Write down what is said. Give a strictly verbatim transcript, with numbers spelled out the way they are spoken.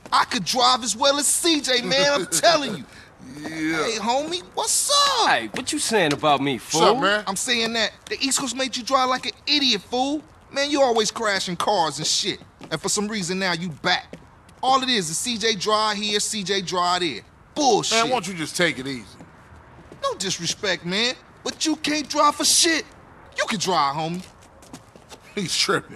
I could drive as well as C J, man, I'm telling you. Yeah. Hey, homie, what's up? Hey, what you saying about me, fool? What's up, man? I'm saying that the East Coast made you drive like an idiot, fool. Man, you always crashing cars and shit. And for some reason now you back. All it is is C J drive here, C J drive there. Bullshit. Man, why don't you just take it easy? No disrespect, man, but you can't drive for shit. You can drive, homie. He's tripping.